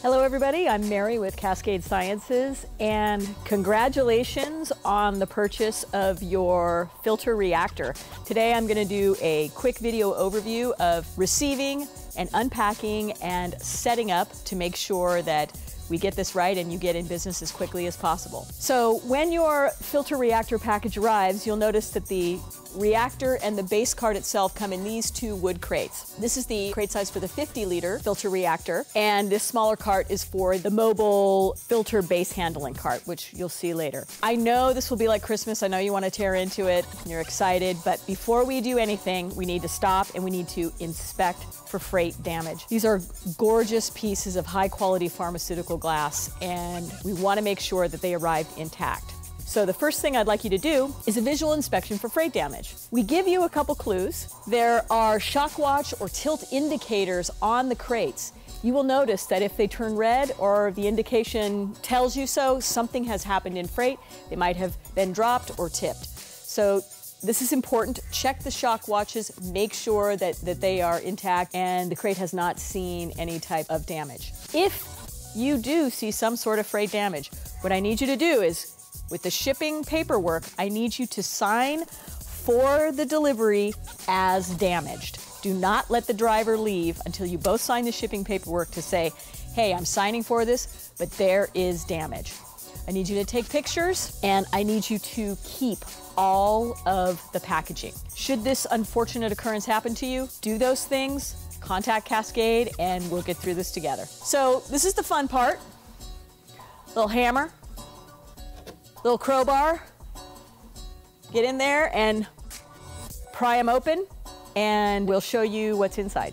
Hello everybody, I'm Mary with Cascade Sciences, and congratulations on the purchase of your filter reactor. Today I'm going to do a quick video overview of receiving and unpacking and setting up to make sure that we get this right and you get in business as quickly as possible. So when your filter reactor package arrives, you'll notice that the reactor and the base cart itself come in these two wood crates. This is the crate size for the 50-liter filter reactor, and this smaller cart is for the mobile filter base handling cart, which you'll see later. I know this will be like Christmas. I know you want to tear into it, you're excited, but before we do anything, we need to stop and we need to inspect for freight damage. These are gorgeous pieces of high-quality pharmaceutical glass, and we want to make sure that they arrived intact. So the first thing I'd like you to do is a visual inspection for freight damage. We give you a couple clues. There are shock watch or tilt indicators on the crates. You will notice that if they turn red or the indication tells you so, something has happened in freight. They might have been dropped or tipped. So this is important. Check the shock watches, make sure that they are intact and the crate has not seen any type of damage. If you do see some sort of freight damage, what I need you to do is, with the shipping paperwork, I need you to sign for the delivery as damaged. Do not let the driver leave until you both sign the shipping paperwork to say, hey, I'm signing for this, but there is damage. I need you to take pictures and I need you to keep all of the packaging. Should this unfortunate occurrence happen to you, do those things, contact Cascade, and we'll get through this together. So this is the fun part. Little hammer. Little crowbar, get in there and pry them open, and we'll show you what's inside.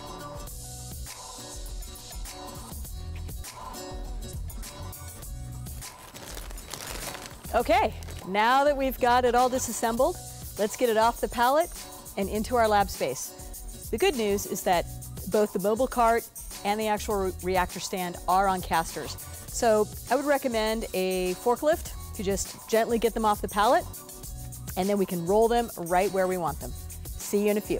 Okay, now that we've got it all disassembled, let's get it off the pallet and into our lab space. The good news is that both the mobile cart and the actual reactor stand are on casters. So I would recommend a forklift to just gently get them off the pallet, and then we can roll them right where we want them. See you in a few.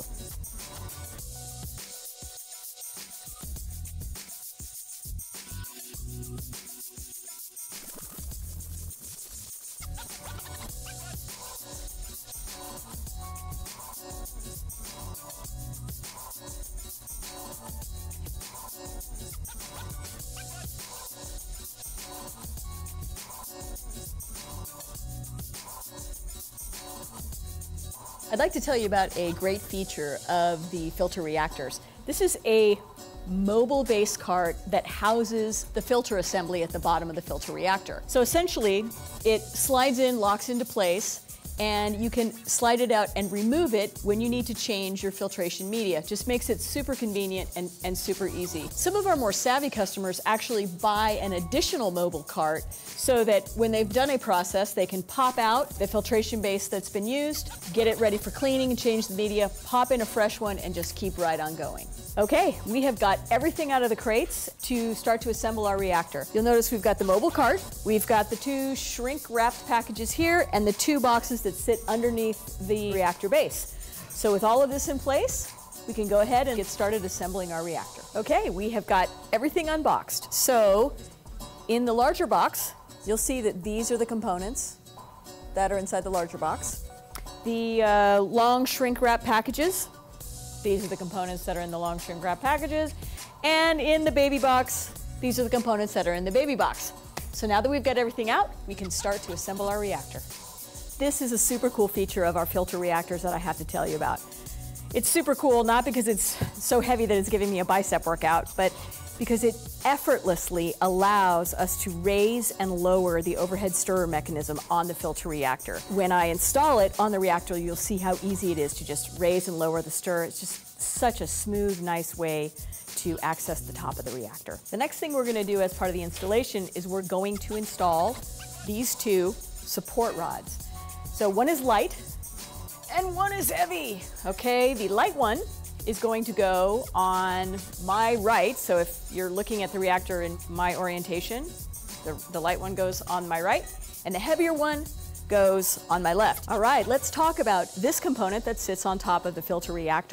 I'd like to tell you about a great feature of the filter reactors. This is a mobile base cart that houses the filter assembly at the bottom of the filter reactor. So essentially, it slides in, locks into place, and you can slide it out and remove it when you need to change your filtration media. Just makes it super convenient and super easy. Some of our more savvy customers actually buy an additional mobile cart so that when they've done a process, they can pop out the filtration base that's been used, get it ready for cleaning and change the media, pop in a fresh one, and just keep right on going. Okay, we have got everything out of the crates to start to assemble our reactor. You'll notice we've got the mobile cart, we've got the two shrink-wrapped packages here, and the two boxes that sit underneath the reactor base. So with all of this in place, we can go ahead and get started assembling our reactor. Okay, we have got everything unboxed. So in the larger box, you'll see that these are the components that are inside the larger box. The long shrink-wrap packages, these are the components that are in the long shrink wrap packages. And in the baby box, these are the components that are in the baby box. So now that we've got everything out, we can start to assemble our reactor. This is a super cool feature of our filter reactors that I have to tell you about. It's super cool, not because it's so heavy that it's giving me a bicep workout, but because it effortlessly allows us to raise and lower the overhead stirrer mechanism on the filter reactor. When I install it on the reactor, you'll see how easy it is to just raise and lower the stirrer. It's just such a smooth, nice way to access the top of the reactor. The next thing we're going to do as part of the installation is we're going to install these two support rods. So one is light and one is heavy. Okay, the light one is going to go on my right. So if you're looking at the reactor in my orientation, the light one goes on my right, and the heavier one goes on my left. All right, let's talk about this component that sits on top of the filter reactor.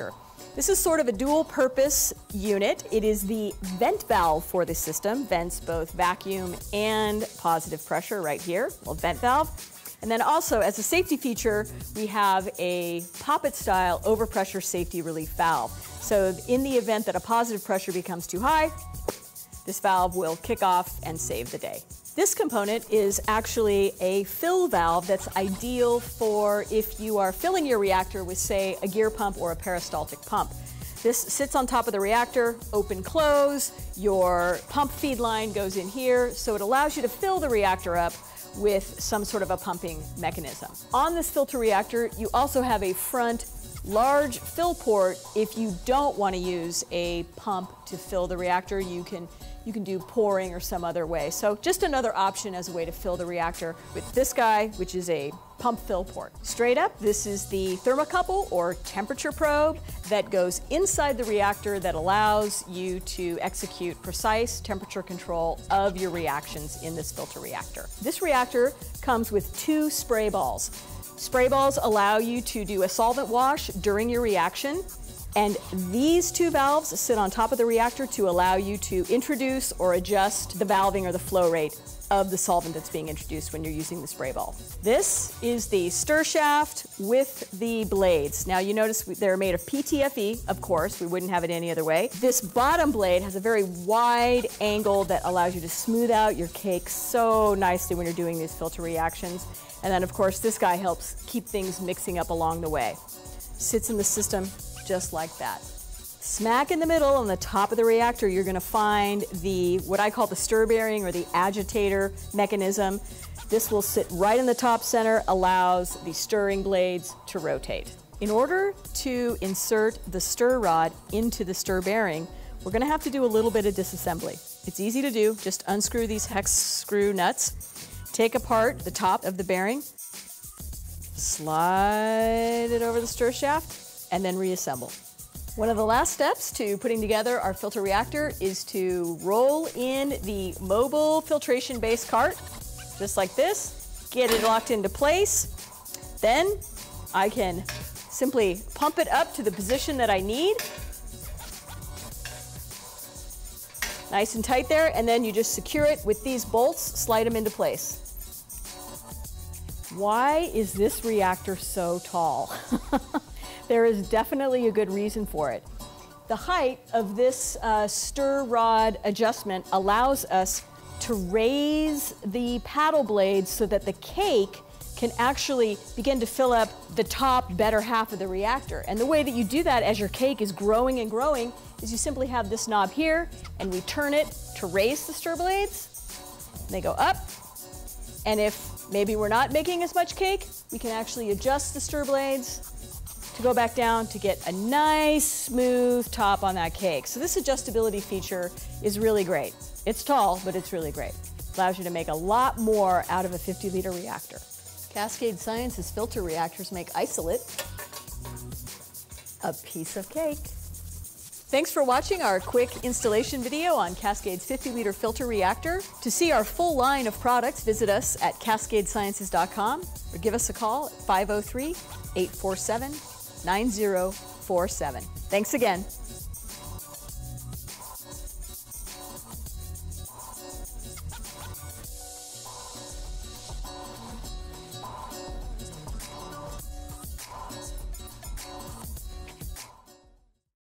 This is sort of a dual purpose unit. It is the vent valve for the system, vents both vacuum and positive pressure right here, little vent valve. And then also, as a safety feature, we have a poppet-style overpressure safety relief valve. So in the event that a positive pressure becomes too high, this valve will kick off and save the day. This component is actually a fill valve that's ideal for if you are filling your reactor with, say, a gear pump or a peristaltic pump. This sits on top of the reactor, open, close, your pump feed line goes in here, so it allows you to fill the reactor up with some sort of a pumping mechanism. On this filter reactor, you also have a front large fill port. If you don't want to use a pump to fill the reactor, you can do pouring or some other way. So just another option as a way to fill the reactor with this guy, which is a pump fill port. Straight up, this is the thermocouple or temperature probe that goes inside the reactor that allows you to execute precise temperature control of your reactions in this filter reactor. This reactor comes with 2 spray balls. Spray balls allow you to do a solvent wash during your reaction. And these 2 valves sit on top of the reactor to allow you to introduce or adjust the valving or the flow rate of the solvent that's being introduced when you're using the spray ball. This is the stir shaft with the blades. Now you notice they're made of PTFE, of course, we wouldn't have it any other way. This bottom blade has a very wide angle that allows you to smooth out your cake so nicely when you're doing these filter reactions. And then of course this guy helps keep things mixing up along the way. Sits in the system just like that. Smack in the middle on the top of the reactor, you're going to find what I call the stir bearing or the agitator mechanism. This will sit right in the top center, allows the stirring blades to rotate. In order to insert the stir rod into the stir bearing, we're going to have to do a little bit of disassembly. It's easy to do. Just unscrew these hex screw nuts, take apart the top of the bearing, slide it over the stir shaft, and then reassemble. One of the last steps to putting together our filter reactor is to roll in the mobile filtration base cart, just like this, get it locked into place. Then I can simply pump it up to the position that I need. Nice and tight there, and then you just secure it with these bolts, slide them into place. Why is this reactor so tall? There is definitely a good reason for it. The height of this stir rod adjustment allows us to raise the paddle blades so that the cake can actually begin to fill up the top better half of the reactor. And the way that you do that as your cake is growing and growing is you simply have this knob here and we turn it to raise the stir blades. And they go up. And if maybe we're not making as much cake, we can actually adjust the stir blades to go back down to get a nice smooth top on that cake. So this adjustability feature is really great. It's tall, but it's really great. Allows you to make a lot more out of a 50-liter reactor. Cascade Science's filter reactors make isolate a piece of cake. Thanks for watching our quick installation video on Cascade's 50-liter filter reactor. To see our full line of products, visit us at cascadesciences.com or give us a call at 503-847-9047. Thanks again.